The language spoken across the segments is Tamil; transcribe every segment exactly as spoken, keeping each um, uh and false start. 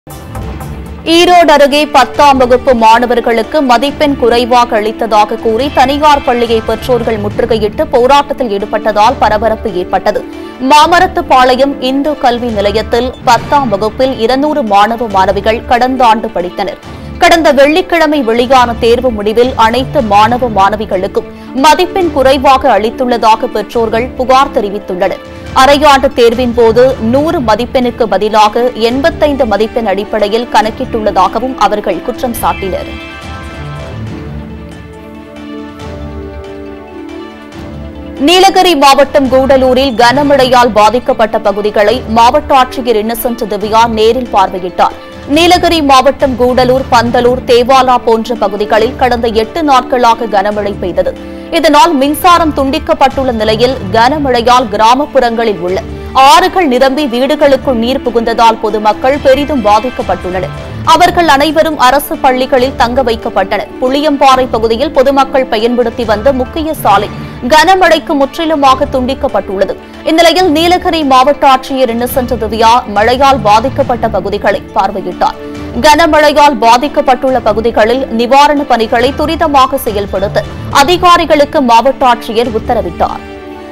ஈரோடு அருகே பத்தாம் வகுப்பு மாணவர்களுக்கு மதிப்பெண் குறைவாக அளித்ததாக கூறி தனியார் பள்ளியை பெற்றோர்கள் முற்றுகையிட்டு போராட்டத்தில் ஈடுபட்டதால் பரபரப்பு ஏற்பட்டது. மாமரத்துப்பாளையம் இந்து கல்வி நிலையத்தில் பத்தாம் வகுப்பில் இருநூறு மாணவ மாணவிகள் கடந்த ஆண்டு படித்தனர். கடந்த வெள்ளிக்கிழமை வெளியான தேர்வு முடிவில் அனைத்து மாணவ மாணவிகளுக்கும் மதிப்பெண் குறைவாக அளித்துள்ளதாக பெற்றோர்கள் புகார் தெரிவித்துள்ளனர். அரையாண்டு தேர்வின் போது நூறு மதிப்பெண்ணுக்கு பதிலாக எண்பத்தைந்து மதிப்பெண் அடிப்படையில் கணக்கிட்டுள்ளதாகவும் அவர்கள் குற்றம் சாட்டினர். நீலகிரி மாவட்டம் கூடலூரில் கனமழையால் பாதிக்கப்பட்ட பகுதிகளை மாவட்ட ஆட்சியர் இன்னசென்ட் திவ்யா நேரில் பார்வையிட்டார். நீலகிரி மாவட்டம் கூடலூர், பந்தலூர், தேவாலா போன்ற பகுதிகளில் கடந்த எட்டு நாட்களாக கனமழை பெய்தது. இதனால் மின்சாரம் துண்டிக்கப்பட்டுள்ள நிலையில் கனமழையால் கிராமப்புறங்களில் உள்ள ஆறுகள் நிரம்பி வீடுகளுக்குள் நீர் புகுந்ததால் பொதுமக்கள் பெரிதும் பாதிக்கப்பட்டுள்ளனர். அவர்கள் அனைவரும் அரசு பள்ளிகளில் தங்க வைக்கப்பட்டனர். புளியம்பாறை பகுதியில் பொதுமக்கள் பயன்படுத்தி வந்த முக்கிய சாலை கனமழைக்கு முற்றிலுமாக துண்டிக்கப்பட்டுள்ளது. இந்நிலையில் நீலகிரி மாவட்ட ஆட்சியர் இன்னசென்ட் திவ்யா மழையால் பாதிக்கப்பட்ட பகுதிகளை பார்வையிட்டார். கனமழையால் பாதிக்கப்பட்டுள்ள பகுதிகளில் நிவாரணப் பணிகளை துரிதமாக செயல்படுத்த அதிகாரிகளுக்கு மாவட்ட ஆட்சியர் உத்தரவிட்டார்.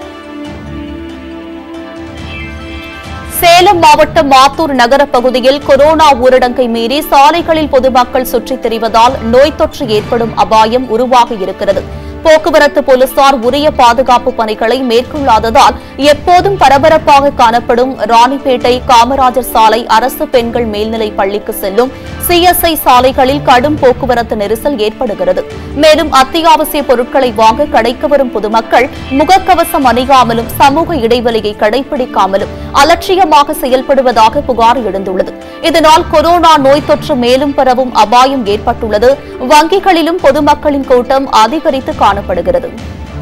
சேலம் மாவட்டம் மாத்தூர் நகர பகுதியில் கொரோனா ஊரடங்கை மீறி சாலைகளில் பொதுமக்கள் சுற்றித் திரிவதால் நோய் தொற்று ஏற்படும் அபாயம் உருவாகி இருக்கிறது. போக்குவரத்து போலீசார் உரிய பாதுகாப்பு பணிகளை மேற்கொள்ளாததால் எப்போதும் பரபரப்பாக காணப்படும் ராணிப்பேட்டை காமராஜர் சாலை அரசு பெண்கள் மேல்நிலைப் பள்ளிக்கு செல்லும் சிஎஸ்ஐ சாலைகளில் கடும் போக்குவரத்து நெரிசல் ஏற்படுகிறது. மேலும் அத்தியாவசிய பொருட்களை வாங்க கடைக்கு வரும் பொதுமக்கள் முகக்கவசம் அணியாமலும் சமூக இடைவெளியை கடைபிடிக்காமலும் அலட்சியமாக செயல்படுவதாக புகார் எழுந்துள்ளது. இதனால் கொரோனா நோய் தொற்று மேலும் பரவும் அபாயம் ஏற்பட்டுள்ளது. வங்கிகளிலும் பொதுமக்களின் கூட்டம் அதிகரித்து காணப்படுகிறது.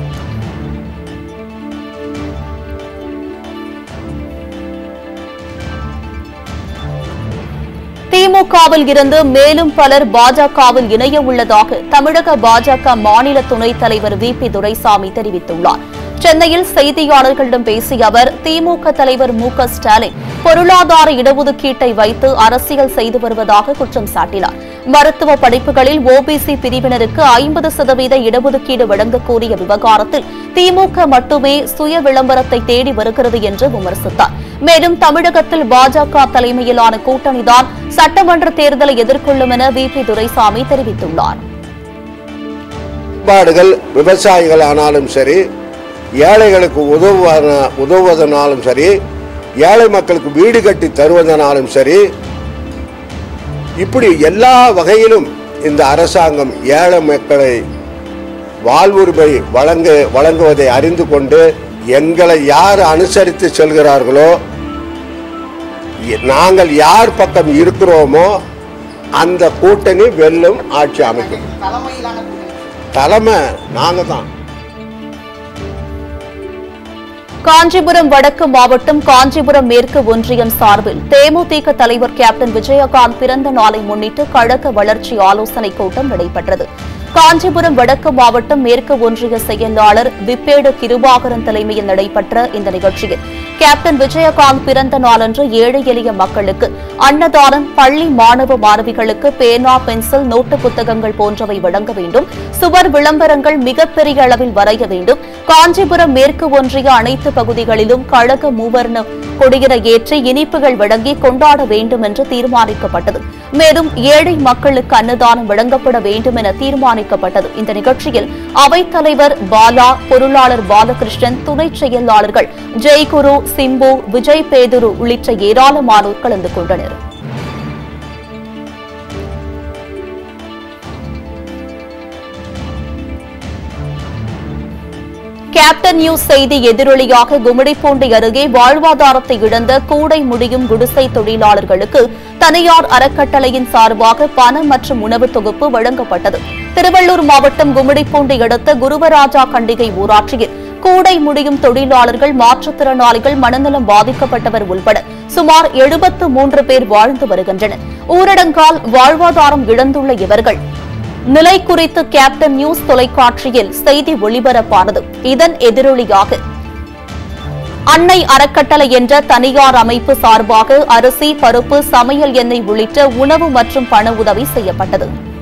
திமுகவில் இருந்து மேலும் பலர் பாஜகவில் இணைய உள்ளதாக தமிழக பாஜக மாநில துணைத் தலைவர் வி பி துரைசாமி தெரிவித்துள்ளார். சென்னையில் செய்தியாளர்களிடம் பேசிய அவர், திமுக தலைவர் மு க ஸ்டாலின் பொருளாதார இடஒதுக்கீட்டை வைத்து அரசியல் செய்து வருவதாக குற்றம் சாட்டினார். மருத்துவ படிப்புகளில் ஓபிசி பிரிவினருக்கு ஐம்பது சதவீத இடஒதுக்கீடு வழங்கக்கூடிய விவகாரத்தில் திமுக மட்டுமே சுய விளம்பரத்தை தேடி வருகிறது என்று விமர்சித்தார். மேலும் தமிழகத்தில் பாஜக தலைமையிலான கூட்டணிதான் சட்டமன்ற தேர்தலை எதிர்கொள்ளும் என வி பி துரைசாமி தெரிவித்துள்ளார். விவசாயிகள் ஆனாலும் சரி, ஏழைகளுக்கு உதவுவதனாலும் சரி, ஏழை மக்களுக்கு வீடு கட்டி தருவதனாலும் சரி, இப்படி எல்லா வகையிலும் இந்த அரசாங்கம் ஏழை மக்களை வாழ்வுரிமை வழங்க வழங்குவதை அறிந்து கொண்டு எங்களை யார் அனுசரித்து செல்கிறார்களோ, நாங்கள் யார் பக்கம் இருக்கிறோமோ அந்த கூட்டணி வெல்லும், ஆட்சி அமைக்கும். தலைமை நாங்க தான். காஞ்சிபுரம் வடக்கு மாவட்டம் காஞ்சிபுரம் மேற்கு ஒன்றியம் சார்பில் தேமுதிக தலைவர் கேப்டன் விஜயகாந்த் பிறந்த நாளை முன்னிட்டு கழக வளர்ச்சி ஆலோசனைக் கூட்டம் நடைபெற்றது. காஞ்சிபுரம் வடக்கு மாவட்டம் மேற்கு ஒன்றிய செயலாளர் விப்பேடு கிருபாகரன் தலைமையில் நடைபெற்ற இந்த நிகழ்ச்சியில் கேப்டன் விஜயகாந்த் பிறந்த நாளன்று ஏழை எளிய மக்களுக்கு அன்னதானம், பள்ளி மாணவ மாணவிகளுக்கு பேனா, பென்சில், நோட்டு புத்தகங்கள் போன்றவை வழங்க வேண்டும், சுவர் விளம்பரங்கள் மிகப்பெரிய அளவில் வரைய வேண்டும், காஞ்சிபுரம் மேற்கு ஒன்றிய அனைத்து பகுதிகளிலும் கழக மூவர்ண கொடியினை ஏற்றி இனிப்புகள் வழங்கி கொண்டாட வேண்டும் என்று தீர்மானிக்கப்பட்டது. மேலும் ஏழை மக்களுக்கு அன்னதானம் வழங்கப்பட வேண்டும் என தீர்மானிக்கப்பட்டது. இந்த நிகழ்ச்சியில் அவைத்தலைவர் பாலா, பொருளாளர் பாலகிருஷ்ணன், துணை செயலாளர்கள் ஜெய்குரு, சிம்பு, விஜய் பேதுரு உள்ளிட்ட ஏராளமானோர் கலந்து கொண்டனர். கேப்டன் நியூஸ் செய்தி எதிரொலியாக கும்மிடிப்பூண்டி அருகே வாழ்வாதாரத்தை இழந்த கூடை முடியும் குடிசை தொழிலாளர்களுக்கு தனியார் அறக்கட்டளையின் சார்பாக பணம் மற்றும் உணவு தொகுப்பு வழங்கப்பட்டது. திருவள்ளூர் மாவட்டம் கும்மிடிப்பூண்டி அடுத்த குருவராஜா கண்டிகை ஊராட்சியில் கூடை முடியும் தொழிலாளர்கள், மாற்றுத்திறனாளிகள், மனநலம் பாதிக்கப்பட்டவர் உள்பட சுமார் எழுபத்து மூன்று பேர் வாழ்ந்து வருகின்றனர். ஊரடங்கால் வாழ்வாதாரம் இழந்துள்ள இவர்கள் நிலை குறித்து கேப்டன் நியூஸ் தொலைக்காட்சியில் செய்தி ஒளிபரப்பானது. இதன் எதிரொலியாக அன்னை அறக்கட்டளை என்ற தனியார் அமைப்பு சார்பாக அரிசி, பருப்பு, சமையல் எண்ணெய் உள்ளிட்ட உணவு மற்றும் பண உதவி செய்யப்பட்டது.